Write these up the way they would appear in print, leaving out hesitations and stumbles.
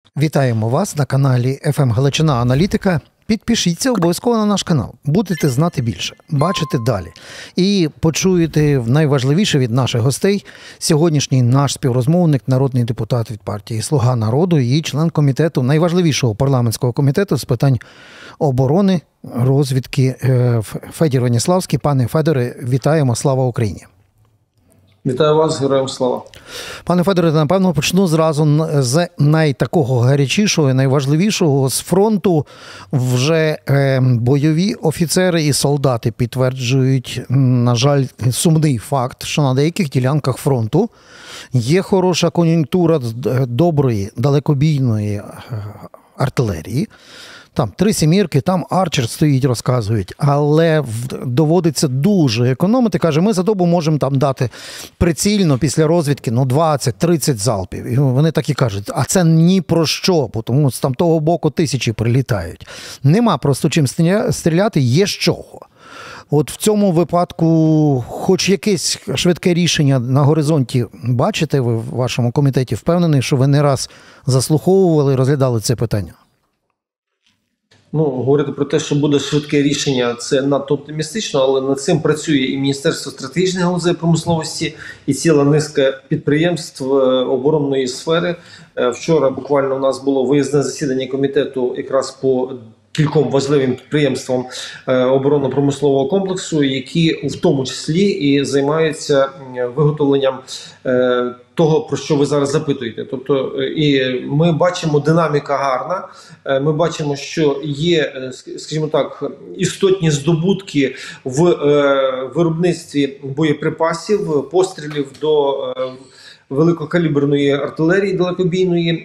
Вітаємо вас на каналі FM Галичина Аналітика. Підпишіться обов'язково на наш канал. Будете знати більше, бачити далі. І почуєте найважливіше від наших гостей. Сьогоднішній наш співрозмовник, народний депутат від партії «Слуга народу» і член комітету, найважливішого парламентського комітету з питань оборони, розвідки Федір Веніславський. Пане Федоре, вітаємо, слава Україні! Вітаю вас, героям слава. Пане Федоре, напевно, почну зразу з найтакого гарячішого і найважливішого. З фронту вже бойові офіцери і солдати підтверджують, на жаль, сумний факт, що на деяких ділянках фронту є хороша кон'юнктура доброї, далекобійної артилерії. Там 3 «сімірки», там «Арчер» стоїть, розказують, але доводиться дуже економити. Каже, ми за добу можемо там дати прицільно після розвідки 20-30 залпів. І вони так і кажуть, а це ні про що, тому з там того боку тисячі прилітають. Нема просто чим стріляти, є з чого. От в цьому випадку хоч якесь швидке рішення на горизонті бачите ви в вашому комітеті? Впевнений, що ви не раз заслуховували і розглядали це питання? Говорити про те, що буде швидке рішення, це надто оптимістично, але над цим працює і Міністерство стратегічних галузей промисловості, і ціла низка підприємств оборонної сфери. Вчора буквально у нас було виїзне засідання комітету якраз по кільком важливим підприємствам оборонно-промислового комплексу, які в тому числі і займаються виготовленням того, про що ви зараз запитуєте. Тобто, і ми бачимо, динаміка гарна, ми бачимо, що є, скажімо так, істотні здобутки в виробництві боєприпасів, пострілів до великокаліберної артилерії далекобійної,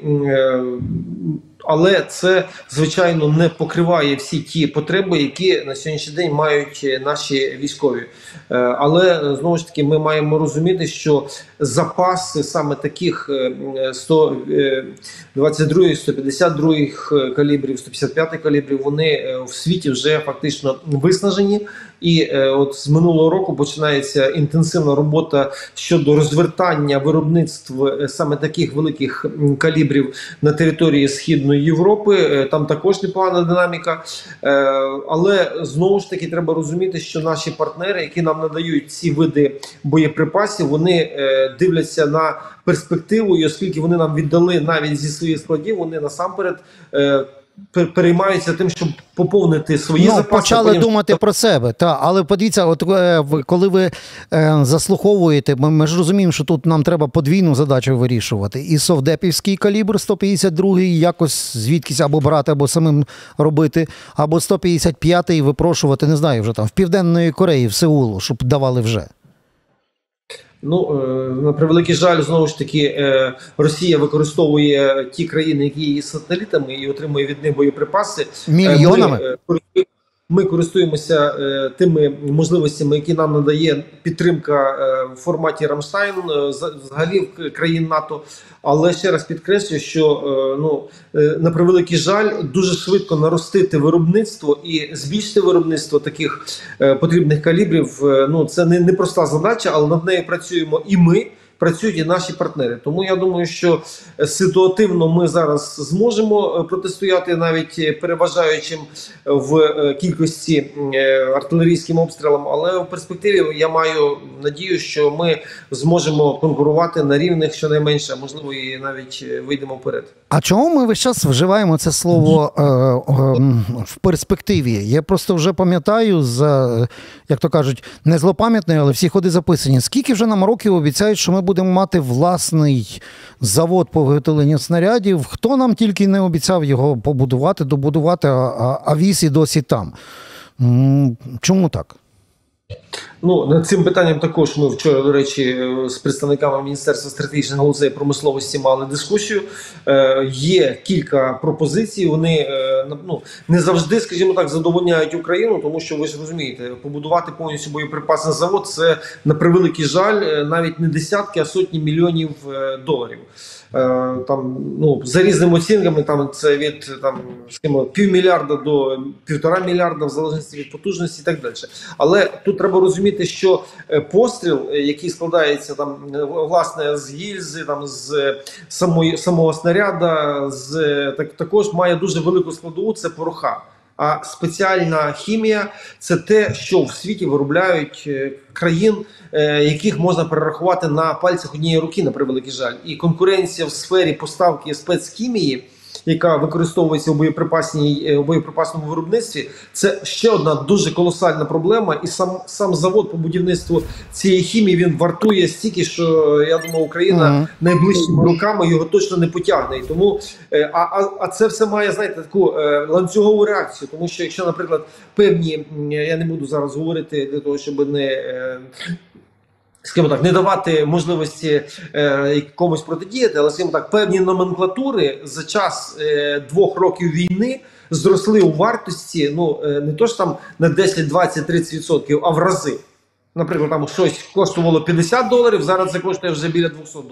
але це, звичайно, не покриває всі ті потреби, які на сьогоднішній день мають наші військові. Але, знову ж таки, ми маємо розуміти, що запаси саме таких 122-х, 152-х калібрів, 155-х калібрів, вони в світі вже фактично виснажені. І от з минулого року починається інтенсивна робота щодо розвертання виробництв саме таких великих калібрів на території Східної Європи. Там також непогана динаміка. Але знову ж таки треба розуміти, що наші партнери, які нам надають ці види боєприпасів, вони дивляться на перспективу, і оскільки вони нам віддали навіть зі своїх складів, вони насамперед переймаються тим, щоб поповнити свої запаси. Почали думати про себе, але подивіться, от коли ви заслуховуєте, ми ж розуміємо, що тут нам треба подвійну задачу вирішувати. І совдепівський калібр 152-й якось звідкись або брати, або самим робити, або 155-й випрошувати, не знаю, вже там в Південної Кореї, в Сеулу, щоб давали вже. На превеликий жаль, знову ж таки, Росія використовує ті країни, які є сателітами, і отримує від них боєприпаси. Мільйонами? Ми користуємося тими можливостями, які нам надає підтримка в форматі Рамштайн, взагалі країн НАТО. Але ще раз підкреслюю, що на превеликий жаль, дуже швидко наростити виробництво і збільшити виробництво таких потрібних калібрів. Це не проста задача, але над нею працюємо і ми. Працюють і наші партнери. Тому я думаю, що ситуативно ми зараз зможемо протистояти навіть переважаючим в кількості артилерійським обстрілам, але в перспективі я маю надію, що ми зможемо конкурувати на рівних щонайменше, а можливо і навіть вийдемо вперед. А чому ми весь час вживаємо це слово в перспективі? Я просто вже пам'ятаю, як то кажуть, не злопам'ятний, але всі ходи записані. Скільки вже нам років обіцяють, що ми будемо мати власний завод по виготовленню снарядів? Хто нам тільки не обіцяв його побудувати, добудувати, а віз і досі там. Чому так? Над цим питанням також ми вчора, до речі, з представниками Міністерства стратегічних галузей промисловості мали дискусію. Є кілька пропозицій, вони не завжди, скажімо так, задовольняють Україну, тому що, ви ж розумієте, побудувати повністю боєприпасний завод – це, на превеликий жаль, навіть не десятки, а сотні мільйонів доларів. За різними оцінками, це від $0,5 мільярда до $1,5 мільярда, в залежності від потужності і так далі. Але тут треба розуміти, що постріл, який складається там, власне, з гільзи, там, з самого снаряда, також має дуже велику складову – це пороха. А спеціальна хімія – це те, що в світі виробляють країн, яких можна перерахувати на пальцях однієї руки, на превеликий жаль. І конкуренція в сфері поставки спецхімії, яка використовується у боєприпасному виробництві, це ще одна дуже колосальна проблема. І сам завод по будівництву цієї хімії, він вартує стільки, що, я думаю, Україна найближчими роками його точно не потягне. І тому, а це все має, знаєте, таку ланцюгову реакцію. Тому що якщо, наприклад, певні, я не буду зараз говорити для того, щоб скажімо так, не давати можливості комусь протидіяти, але, скажімо так, певні номенклатури за час 2 років війни зросли у вартості, ну, не то ж там на 10, 20, 30%, а в рази. Наприклад, там щось коштувало $50, зараз це коштує вже біля $200.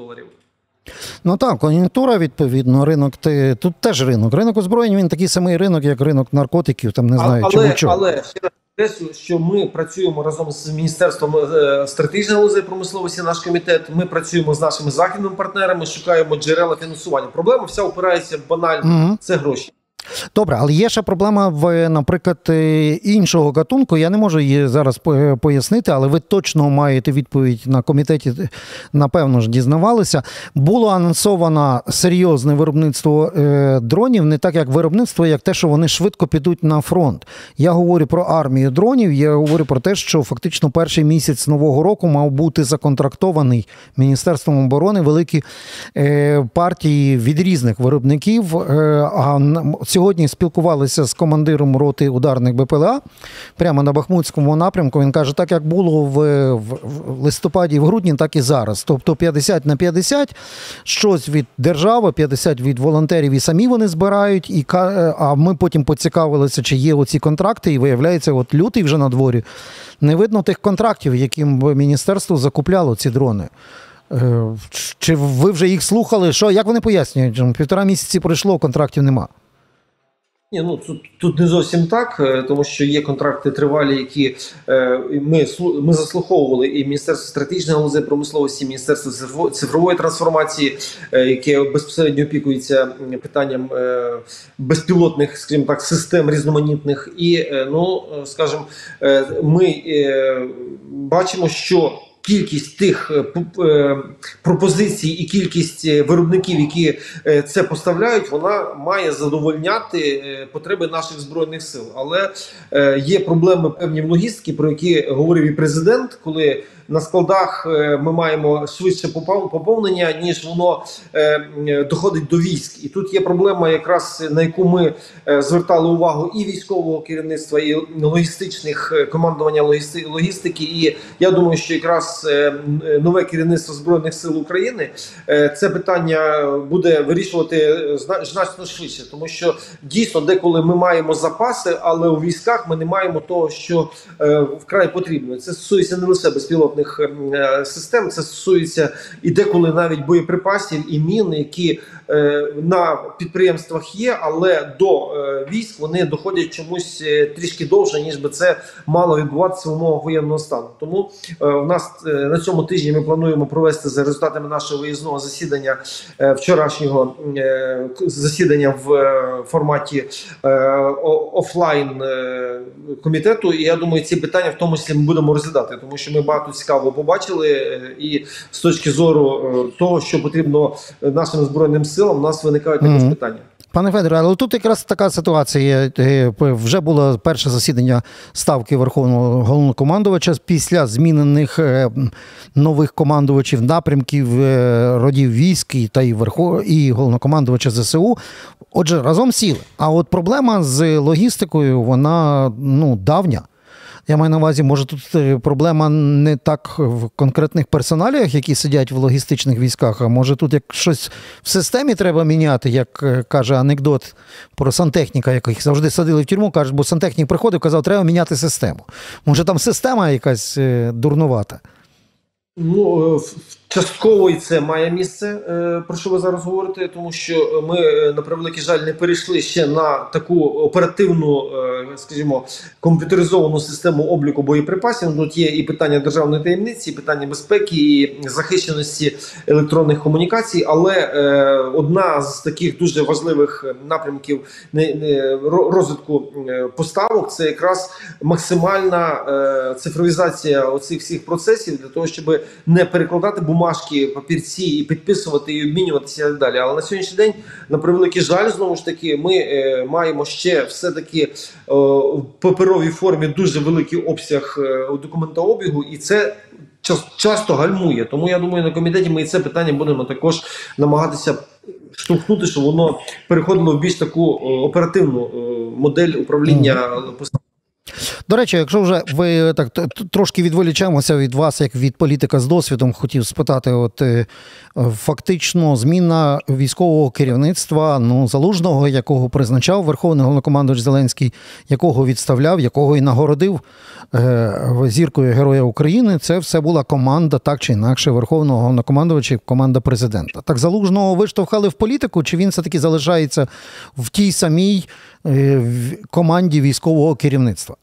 Ну так, кон'юнктура, відповідно, ринок, тут теж ринок. Ринок озброєнь, він такий самий ринок, як ринок наркотиків, там не знаю, чого. Але ще раз підкреслюю, що ми працюємо разом з Міністерством стратегічної галузі промисловості, наш комітет, ми працюємо з нашими західними партнерами, шукаємо джерела фінансування. Проблема вся опирається банально, це гроші. Добре, але є ще проблема наприклад, іншого гатунку. Я не можу її зараз пояснити, але ви точно маєте відповідь на комітеті, напевно ж, дізнавалися. Було анонсовано серйозне виробництво дронів, не так як виробництво, як те, що вони швидко підуть на фронт. Я говорю про армію дронів, я говорю про те, що фактично перший місяць Нового року мав бути законтрактований Міністерством оборони великі партії від різних виробників, а сьогодні спілкувалися з командиром роти ударних БПЛА прямо на Бахмутському напрямку. Він каже, так як було в листопаді і в грудні, так і зараз. Тобто 50/50, щось від держави, 50 від волонтерів і самі вони збирають. А ми потім поцікавилися, чи є оці контракти, і виявляється, от лютий вже на дворі. Не видно тих контрактів, яким міністерство закупляло ці дрони. Чи ви вже їх слухали? Що, як вони пояснюють? 1,5 місяці пройшло, контрактів нема. Ні, ну тут не зовсім так, тому що є контракти тривалі, які ми заслуховували, і Міністерство стратегічної галузі промисловості, Міністерство цифрової трансформації, яке безпосередньо опікується питанням безпілотних, скажімо так, систем різноманітних. І, ну, скажімо, ми бачимо, що кількість тих пропозицій і кількість виробників, які це поставляють, вона має задовольняти потреби наших Збройних сил. Але є проблеми певні в логістиці, про які говорив і президент, коли на складах ми маємо швидше поповнення, ніж воно доходить до військ. І тут є проблема, якраз на яку ми звертали увагу і військового керівництва, і логістичних командування логістики. І я думаю, що якраз нове керівництво Збройних сил України це питання буде вирішувати значно швидше. Тому що дійсно деколи ми маємо запаси, але у військах ми не маємо того, що вкрай потрібно. Це стосується не лише безпілотних систем, це стосується і деколи навіть боєприпасів і мін, які на підприємствах є, але до військ вони доходять чомусь трішки довше, ніж би це мало відбуватися в умовах воєнного стану. Тому в нас на цьому тижні ми плануємо провести за результатами нашого виїзного засідання, вчорашнього засідання в форматі офлайн комітету. І я думаю, ці питання в тому числі ми будемо розглядати, тому що ми багато цікавого побачили, і з точки зору того, що потрібно нашим Збройним силам, у нас виникають також питання. Пане Федоре, але тут якраз така ситуація. Вже було перше засідання Ставки Верховного Головнокомандувача після змінених нових командувачів напрямків родів військ і Головнокомандувача ЗСУ. Отже, разом сіли. А от проблема з логістикою, вона давня. Я маю на увазі, може тут проблема не так в конкретних персоналіях, які сидять в логістичних військах, а може тут як щось в системі треба міняти, як каже анекдот про сантехніка, яких завжди садили в тюрму, кажуть, бо сантехнік приходив, казав, треба міняти систему. Може там система якась дурнувата? Ну, в Частково і це має місце, про що ви зараз говорите, тому що ми, на превеликий жаль, не перейшли ще на таку оперативну, скажімо, комп'ютеризовану систему обліку боєприпасів. Тут є і питання державної таємниці, і питання безпеки, і захищеності електронних комунікацій, але одна з таких дуже важливих напрямків розвитку поставок – це якраз максимальна цифровізація оцих всіх процесів для того, щоб не перекладати бумажки, папірці і підписувати, і обмінюватися і так далі. Але на сьогоднішній день, на превеликий жаль, знову ж таки, ми маємо ще все-таки в паперовій формі дуже великий обсяг документообігу, і це часто гальмує. Тому я думаю, на комітеті ми і це питання будемо також намагатися штовхнути, щоб воно переходило в більш таку оперативну модель управління поставками. До речі, якщо вже ви так трошки відволічаємося від вас, як від політика з досвідом, хотів спитати, от фактично зміна військового керівництва, Залужного, якого призначав Верховний Головнокомандувач Зеленський, якого відставляв, якого і нагородив зіркою Героя України, це все була команда, так чи інакше, Верховного Головнокомандувача, команда президента. Так Залужного виштовхали в політику, чи він все-таки залишається в тій самій команді військового керівництва?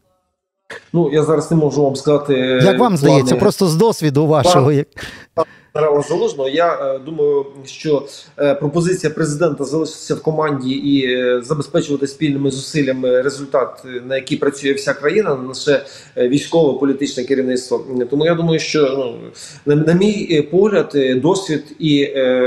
Я зараз не можу вам сказати... Як вам здається, просто з досвіду вашого? Генерала Залужного, я думаю, що пропозиція президента залишитися в команді і забезпечувати спільними зусиллями результат, на який працює вся країна, не лише військово-політичне керівництво. Тому я думаю, що, на мій погляд, досвід і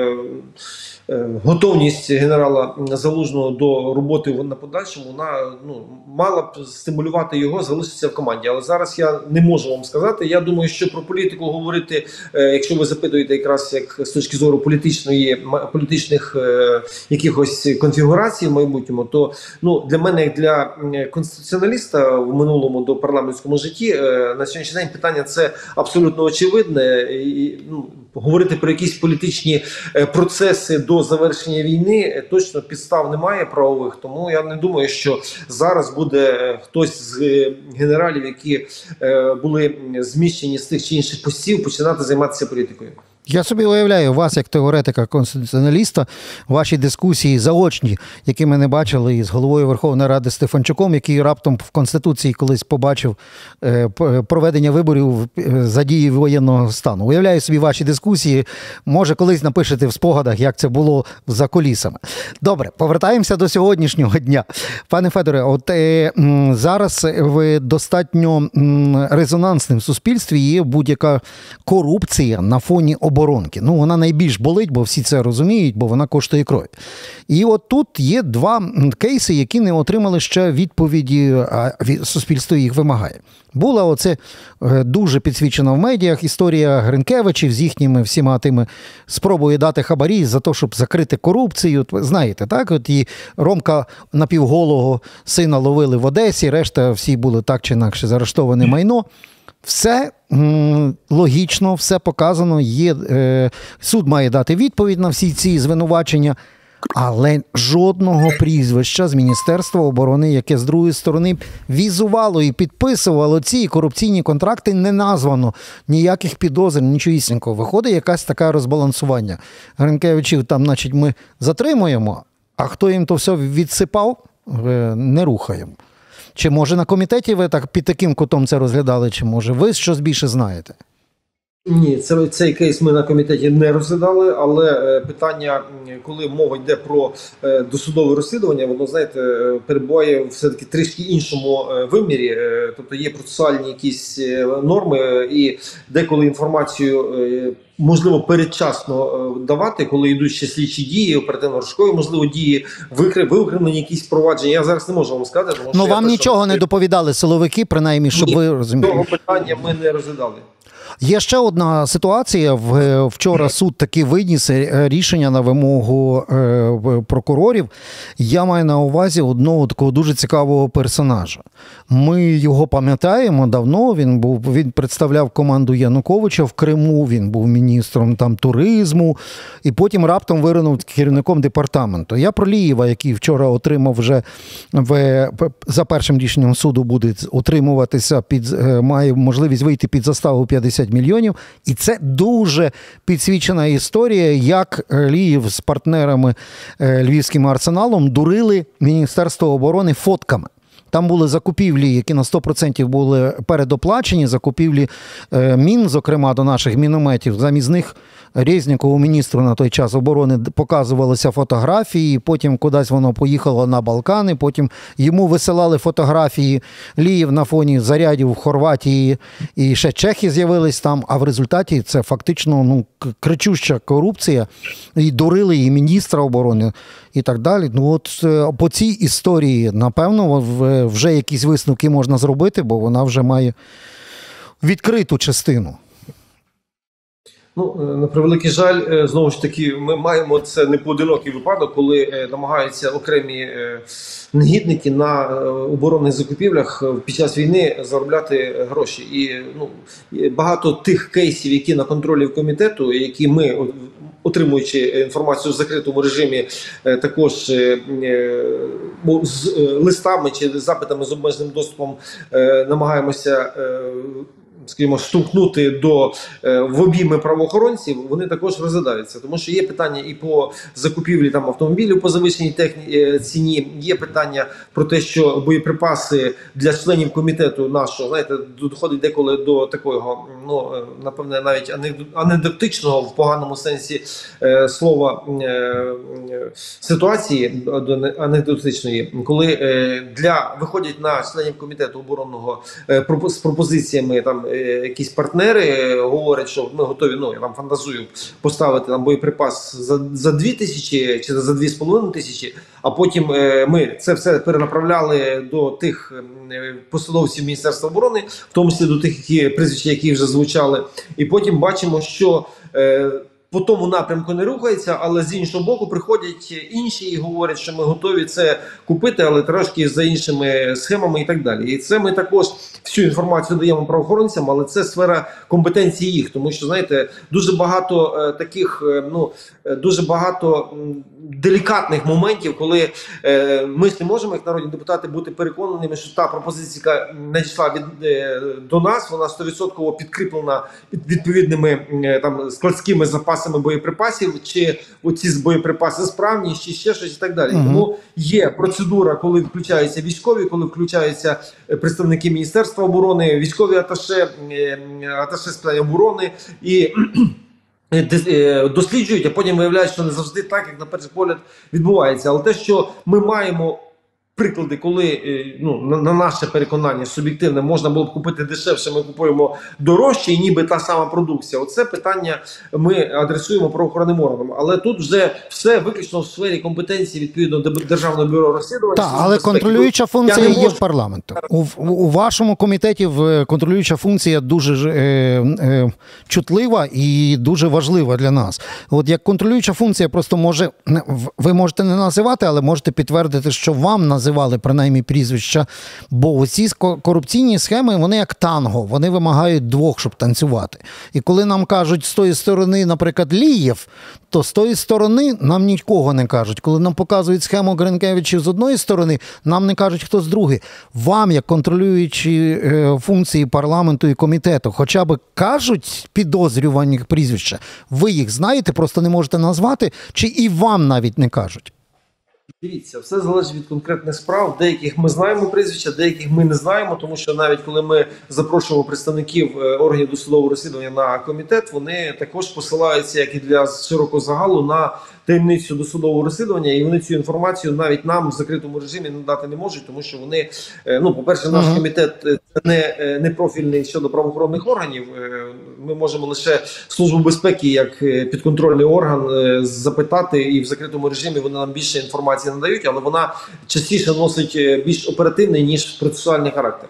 готовність генерала Залужного до роботи на подальшому, вона мала б стимулювати його залишитися в команді. Але зараз я не можу вам сказати. Я думаю, що про політику говорити, якщо ви запитуєте якраз як з точки зору політичних якихось конфігурацій в майбутньому, то для мене, як для конституціоналіста в минулому до парламентському житті, на сьогоднішній день питання це абсолютно очевидне. І, говорити про якісь політичні процеси до завершення війни точно підстав немає правових, тому я не думаю, що зараз буде хтось з генералів, які були зміщені з тих чи інших постів, починати займатися політикою. Я собі уявляю вас, як теоретика конституціоналіста, ваші дискусії заочні, які ми не бачили із головою Верховної Ради Стефанчуком, який раптом в Конституції колись побачив проведення виборів за дії воєнного стану. Уявляю собі ваші дискусії, може колись напишете в спогадах, як це було за кулісами. Добре, повертаємося до сьогоднішнього дня. Пане Федоре, от зараз в достатньо резонансним суспільстві є будь-яка корупція на фоні оборонки. Вона найбільш болить, бо всі це розуміють, бо вона коштує крові. І от тут є два кейси, які не отримали ще відповіді, а суспільство їх вимагає. Була оце дуже підсвічена в медіях історія Гринкевичів з їхніми всіма тими спробою дати хабарі за те, щоб закрити корупцію. Знаєте, так? От і Ромка напівголого сина ловили в Одесі, решта всі були так чи інакше заарештоване майно. Все логічно, все показано, суд має дати відповідь на всі ці звинувачення, але жодного прізвища з Міністерства оборони, яке з другої сторони візувало і підписувало ці корупційні контракти, не названо, ніяких підозр, нічогісінького. Виходить якась така розбалансування. Гринкевичів там, значить, ми затримуємо, а хто їм то все відсипав, не рухаємо. Чи, може, на комітеті ви так під таким кутом це розглядали, чи, може, ви щось більше знаєте? Ні, цей кейс ми на комітеті не розглядали, але питання, коли мова йде про досудове розслідування, воно, знаєте, перебуває все-таки трішки іншому вимірі. Тобто є процесуальні якісь норми, і деколи інформацію можливо передчасно давати, коли йдуть ще слідчі дії, оперативно-розшукові, можливо, дії, виокремлені якісь провадження. Я зараз не можу вам сказати. Тому що вам нічого не доповідали силовики, принаймні, щоб ви розуміли? Цього питання ми не розглядали. Є ще одна ситуація. Вчора суд таки виніс рішення на вимогу прокурорів. Я маю на увазі одного такого дуже цікавого персонажа. Ми його пам'ятаємо давно. Він представляв команду Януковича в Криму, він був міністром туризму, і потім раптом виринув керівником департаменту. Я про Лієва, який вчора отримав вже за першим рішенням суду буде утримуватися, має можливість вийти під заставу 50 30 мільйонів. І це дуже підсвічена історія, як Ліїв з партнерами Львівським Арсеналом дурили Міністерство оборони фотками. Там були закупівлі, які на 100% були передоплачені, закупівлі мін, зокрема, до наших мінометів. Замість них Резнікову, міністру на той час оборони, показувалися фотографії, потім кудись воно поїхало на Балкани, потім йому висилали фотографії. Ліїв на фоні зарядів в Хорватії і ще чехи з'явились там, а в результаті це фактично кричуща корупція. І дурили і міністра оборони, і так далі. От по цій історії, напевно, вже якісь висновки можна зробити, бо вона вже має відкриту частину. На превеликий жаль, знову ж таки, ми маємо це не поодинокий випадок, коли намагаються окремі негідники на оборонних закупівлях під час війни заробляти гроші. І багато тих кейсів, які на контролі в комітету, які ми, отримуючи інформацію в закритому режимі, також з листами чи запитами з обмеженим доступом намагаємося, скажімо, штовхнути в обійми правоохоронців, вони також розглядаються. Тому що є питання і по закупівлі автомобілів по завищеній ціні, є питання про те, що боєприпаси для членів комітету нашого, знаєте, доходить деколи до такого, напевне, навіть анекдотичного, в поганому сенсі слова, ситуації анекдотичної, коли виходять на членів комітету оборонного з пропозиціями якісь партнери говорять, що ми готові, я там фантазую, поставити боєприпас за 2 тисячі чи за 2,5 тисячі, а потім ми це все перенаправляли до тих посадовців Міністерства оборони, в тому числі до тих прізвищ, які вже звучали, і потім бачимо, що по тому напрямку не рухається, але з іншого боку приходять інші і говорять, що ми готові це купити, але трошки за іншими схемами і так далі. І це ми також всю інформацію даємо правоохоронцям, але це сфера компетенції їх, тому що, знаєте, дуже багато таких, дуже багато делікатних моментів, коли ми ж не можемо, як народні депутати, бути переконаними, що та пропозиція, яка надійшла до нас, вона 100% підкріплена відповідними складськими запасами боєприпасів, чи оці боєприпаси справні, чи ще щось і так далі. Тому є процедура, коли включаються військові, коли включаються представники Міністерства оборони, військові аташе з питань оборони і досліджують, а потім виявляють, що не завжди так, як на перший погляд відбувається. Але те, що ми маємо приклади, коли, на наше переконання суб'єктивне, можна було б купити дешевше, ми купуємо дорожче, і ніби та сама продукція. Оце питання ми адресуємо правоохоронним органам. Але тут вже все виключно в сфері компетенції відповідно до Державного бюро розслідувань. Так, але контролююча функція є в парламенту. У вашому комітеті контролююча функція дуже чутлива і дуже важлива для нас. От як контролююча функція просто ви можете не називати, але можете підтвердити, що вам називали принаймні прізвища, бо оці корупційні схеми, вони як танго, вони вимагають двох, щоб танцювати. І коли нам кажуть з тої сторони, наприклад, Лієв, то з тої сторони нам нікого не кажуть. Коли нам показують схему Гринкевичів з одної сторони, нам не кажуть, хто з другої. Вам, як контролюючі функції парламенту і комітету, хоча б кажуть підозрювані прізвища, ви їх знаєте, просто не можете назвати, чи і вам навіть не кажуть? Дивіться, все залежить від конкретних справ. Деяких ми знаємо прізвища, деяких ми не знаємо, тому що навіть коли ми запрошуємо представників органів досудового розслідування на комітет, вони також посилаються, як і для широкого загалу, на таємницю досудового розслідування, і вони цю інформацію навіть нам в закритому режимі надати не можуть, тому що вони, по-перше, наш комітет не профільний щодо правоохоронних органів. Ми можемо лише Службу безпеки як підконтрольний орган запитати, і в закритому режимі вони нам більше інформації надають, але вона частіше носить більш оперативний, ніж процесуальний характер.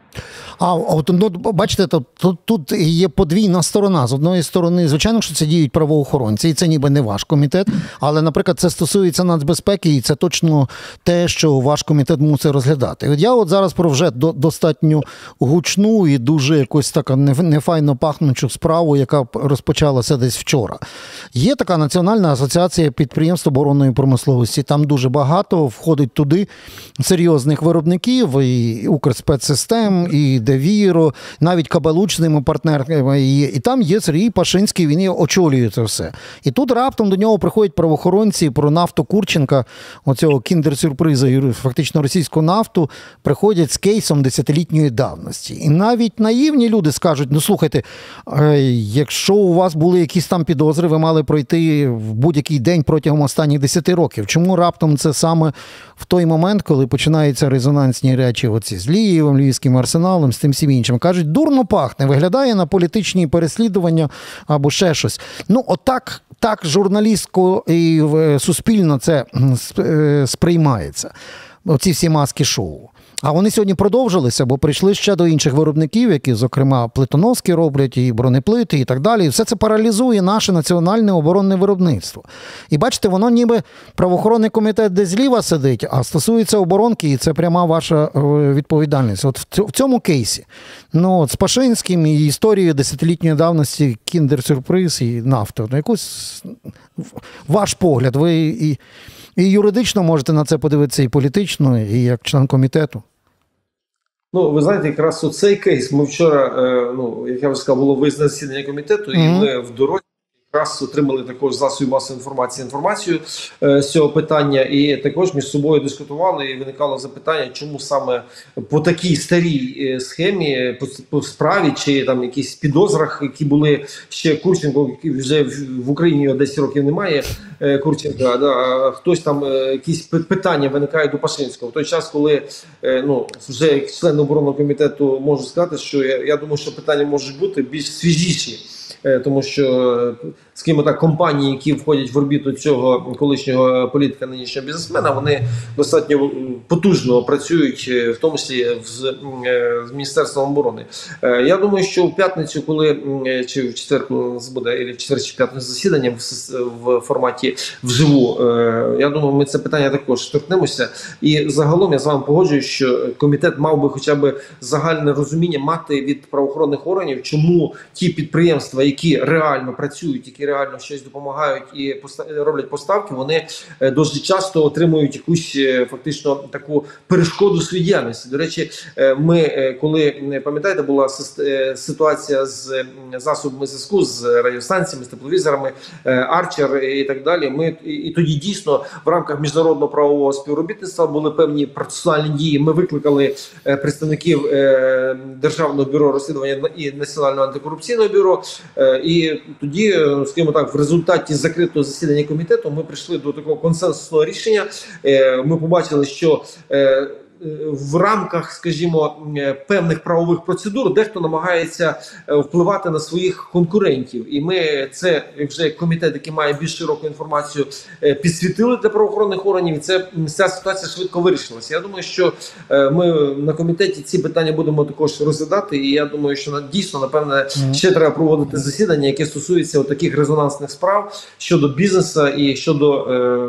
Бачите, тут є подвійна сторона. З одної сторони, звичайно, що це діють правоохоронці, і це ніби не ваш комітет, але, наприклад, це стосується нацбезпеки, і це точно те, що ваш комітет мусить розглядати. Я зараз про вже достатньо гучну і дуже якось така нефайно пахнучу справу, яка розпочалася десь вчора. Є така Національна асоціація підприємств оборонної промисловості, там дуже багато входить туди серйозних виробників, і Укрспецсистем, і Девіро, навіть кабалучними партнерами. І там є Сергій Пашинський, він і очолює це все. І тут раптом до нього приходять правоохоронці про нафту Курченка, оцього кіндер-сюрприза, фактично російську нафту, приходять з кейсом 10-літньої давності. І навіть наївні люди скажуть, ну слухайте, якщо у вас були якісь там підозри, ви мали пройти в будь-який день протягом останніх 10 років. Чому раптом це саме в той момент, коли починаються резонансні речі оці з Лієвим, Львівським Арсеналом, з тим всім іншим? Кажуть, дурно пахне, виглядає на політичні переслідування або ще щось. Ну, отак, так журналістсько і суспільно це сприймається. Оці всі маски-шоу. А вони сьогодні продовжилися, бо прийшли ще до інших виробників, які, зокрема, плитоноски роблять, і бронеплити, і так далі. І все це паралізує наше національне оборонне виробництво. І бачите, воно ніби правоохоронний комітет десь зліва сидить, а стосується оборонки, і це пряма ваша відповідальність. От в цьому кейсі, ну, от з Пашинським і історією 10-літньої давності кіндер-сюрприз і нафта. Якось ваш погляд, ви і юридично можете на це подивитися, і політично, і як член комітету. Ну, ви знаєте, якраз у цей кейс ми вчора, як я вже сказав, було виїзне засідання комітету, і ми в дорозі якраз отримали також засоби масової інформацію з цього питання, і також між собою дискутували, і виникало запитання, чому саме по такій старій схемі, по справі, чи там якісь підозрах, які були ще Курченко, вже в Україні 10 років немає, Курченка, хтось там, якісь питання виникають до Пашинського. В той час, коли, вже як член оборонного комітету можу сказати, що я думаю, що питання можуть бути більш свіжіші. Тому що, скажімо так, компанії, які входять в орбіту цього колишнього політика, нинішнього бізнесмена, вони достатньо потужно працюють, в тому числі з Міністерством оборони. Я думаю, що в п'ятницю, коли, чи в четвер, коли у нас буде, або в четвер чи п'ятницю засідання в форматі вживу, я думаю, ми це питання також торкнемося. І загалом я з вами погоджуюсь, що комітет мав би хоча б загальне розуміння мати від правоохоронних органів, чому ті підприємства, які реально працюють, які реально щось допомагають і роблять поставки, вони дуже часто отримують якусь фактично таку перешкоду своїй діяльності. До речі, ми, коли, пам'ятаєте, була ситуація з засобами зв'язку, з радіостанціями, з тепловізорами, Арчер і так далі, ми і тоді дійсно в рамках міжнародного правового співробітництва були певні процесуальні дії. Ми викликали представників Державного бюро розслідування і Національного антикорупційного бюро. І тоді, скажімо так, в результаті закритого засідання комітету ми прийшли до такого консенсусного рішення. Ми побачили, що в рамках, скажімо, певних правових процедур дехто намагається впливати на своїх конкурентів. І ми це, вже комітет, який має більш широку інформацію, підсвітили для правоохоронних органів, і ця ситуація швидко вирішилася. Я думаю, що ми на комітеті ці питання будемо також розглядати, і я думаю, що дійсно, напевне, ще треба проводити засідання, яке стосується таких резонансних справ щодо бізнесу і щодо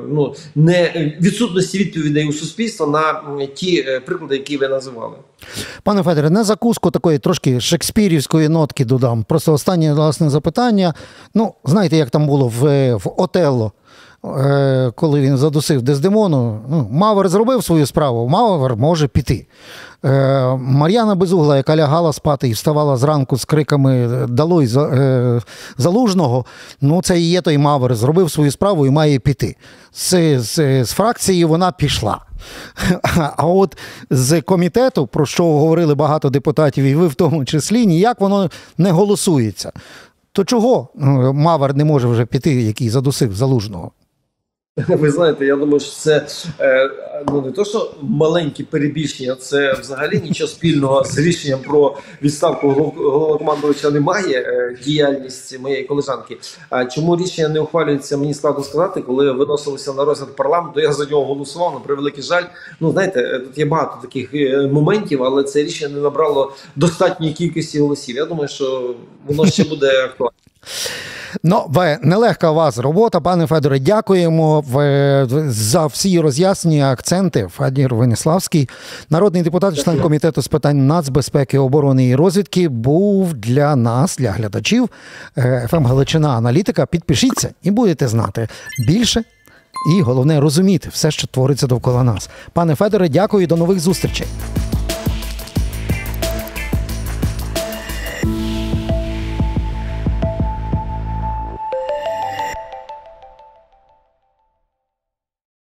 відсутності відповідей у суспільства на ті приклади, які ви називали. Пане Федоре, на закуску такої трошки шекспірівської нотки додам. Просто останнє, власне, запитання. Ну, знаєте, як там було в «Отелло», коли він задусив Дездемону. Мавр зробив свою справу, Мавр може піти. Мар'яна Безугла, яка лягала спати і вставала зранку з криками «Далой Залужного», ну це і є той Мавр, зробив свою справу і має піти. З фракції вона пішла. А от з комітету, про що говорили багато депутатів, і ви в тому числі, ніяк воно не голосується. То чого Мавр не може вже піти, який задусив Залужного? Ви знаєте, я думаю, що це не то, що маленькі перебільшення, це взагалі нічого спільного з рішенням про відставку головнокомандувача немає, діяльність моєї колежанки. А чому рішення не ухвалюється, мені складно сказати, коли виносилося на розгляд парламенту, я за нього голосував, на превеликий жаль. Ну, знаєте, тут є багато таких моментів, але це рішення не набрало достатньої кількості голосів. Я думаю, що воно ще буде актуально. Ну, нелегка у вас робота, пане Федоре. Дякуємо за всі роз'яснення, акценти. Федір Веніславський, народний депутат, член комітету з питань нацбезпеки, оборони і розвідки, був для нас, для глядачів, ФМ Галичина аналітика. Підпишіться і будете знати більше і, головне, розуміти все, що твориться довкола нас. Пане Федоре, дякую і до нових зустрічей.